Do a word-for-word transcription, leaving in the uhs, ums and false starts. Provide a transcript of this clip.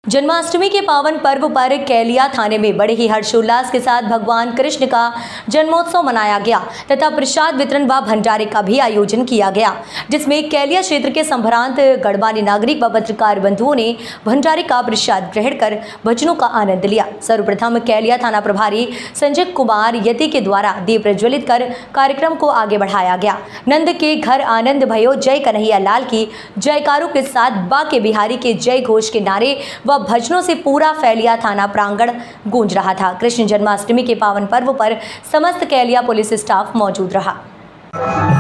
जन्माष्टमी के पावन पर्व पर कैलिया थाने में बड़े ही हर्षोल्लास के साथ भगवान कृष्ण का जन्मोत्सव मनाया गया तथा प्रसाद वितरण व भंडारे का भी आयोजन किया गया, जिसमें कैलिया क्षेत्र के संभ्रांत गढ़वाली नागरिक व पत्रकार बंधुओं ने भंडारे का प्रसाद ग्रहण कर भजनों का आनंद लिया। सर्वप्रथम कैलिया थाना प्रभारी संजय कुमार यति के द्वारा दीप प्रज्वलित कर कार्यक्रम को आगे बढ़ाया गया। नंद के घर आनंद भयो जय कन्हैया लाल की जयकारों के साथ बाके बिहारी के जय घोष के नारे व भजनों से पूरा कैलिया थाना प्रांगण गूंज रहा था। कृष्ण जन्माष्टमी के पावन पर्व पर समस्त कैलिया पुलिस स्टाफ मौजूद रहा।